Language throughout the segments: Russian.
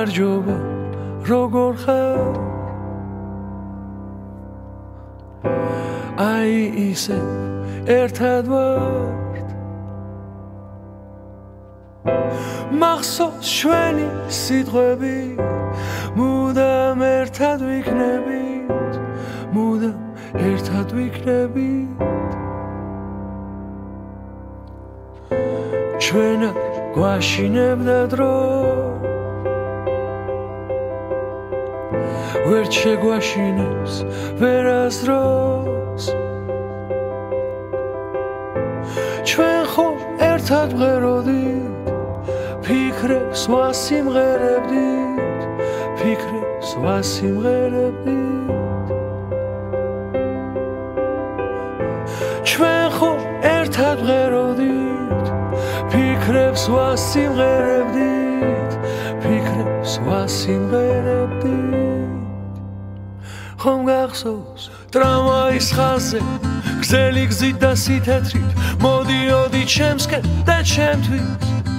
გამარჯობა როგორ ხარ აი ისე ერთად ვართ მახსოვს ჩვენი სიტყვები მუდამ ერთად ვიქნებით მუდამ ერთად ვიქნებით ჩვენ არ გვაშინებდა დრო ვერ შეგვაშინებს ვერასდროს ჩვენ ხო ერთად ვღეროდით ფიქრებს ვასიმღერებდით ფიქრებს ვასიმღერებდით ჩვენ ხო ერთად ვღეროდით ფიქრებს ვასიმღერებდით ფიქრებს ვასიმღერებდით ხომ გახსოვს ტრამვაის ხაზზე გზელი გზით და სითეთრით მოდიოდი ჩემსკენ და ჩემთვის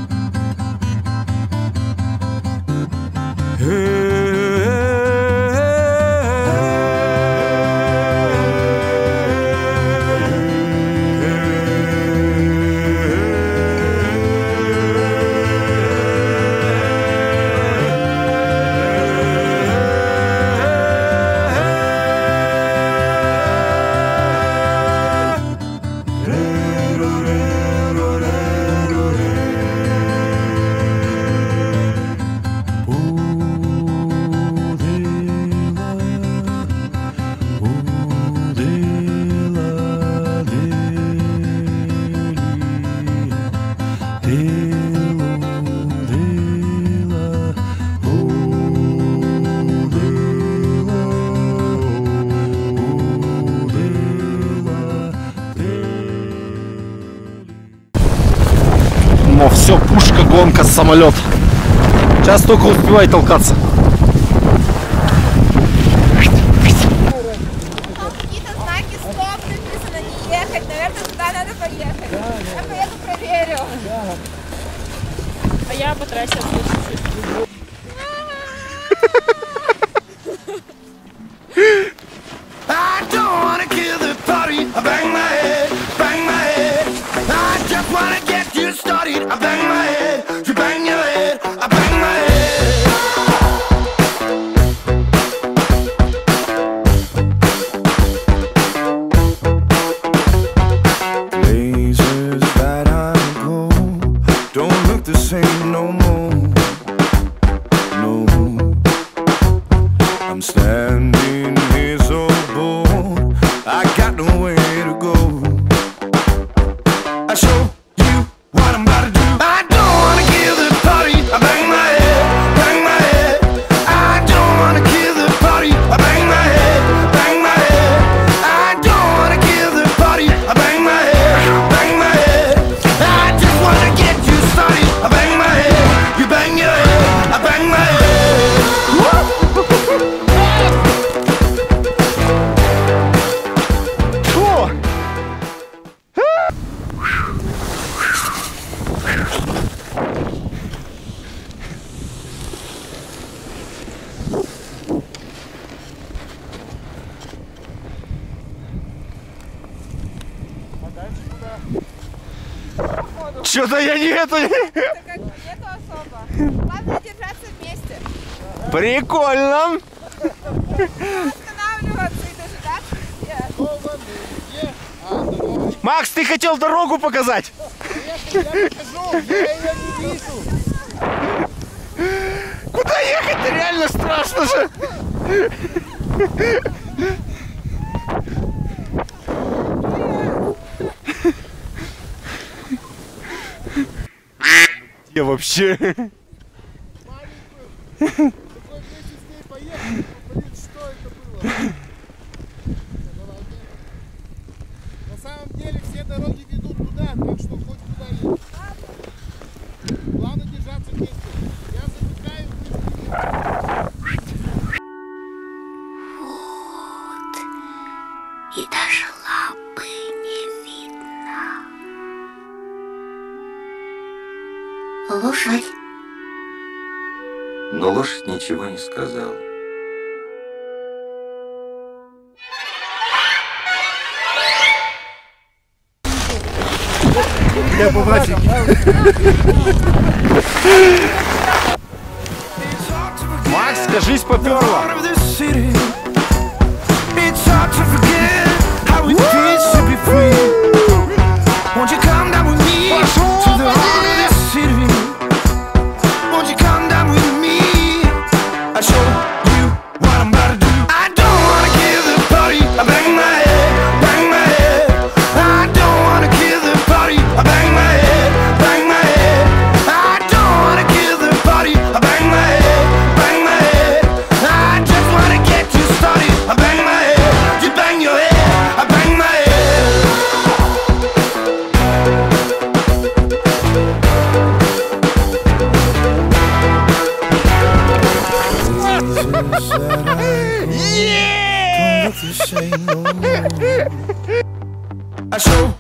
Но все, пушка, гонка, самолет. Сейчас только успевай толкаться. Какие-то знаки стоп написано не ехать. Наверное, туда надо поехать. Я поеду проверю. А я по трассе отслежу. I bang my head, you bang your head, I bang my head. Places that I go don't look the same no more. No, I'm standing here so bored, I got nowhere to go. I show what I'm about to do. I don't wanna kill the party. I bang my head, bang my head. I don't wanna kill the party. I bang my head, bang my head. I don't wanna kill the party. I bang my head, bang my head. I just wanna get you started. I bang my head, you bang your head. I bang my head. Что-то я не это. Это как нету особо. Главное держаться вместе. Прикольно. Останавливаться и дожидаться всех. Макс, ты хотел дорогу показать? Я покажу, я ее не вижу. Куда ехать-то? Реально страшно же. Где вообще? Такой вместе с ней поехали, блин, что это было? На самом деле все дороги ведут туда, так что хоть куда едешь. Главное держаться вместе. Я замыкаю, Вот. И даже лапы не видно. Лошадь. Но лошадь ничего не сказала. Я побачив. Макс, кажись, попёрло. I show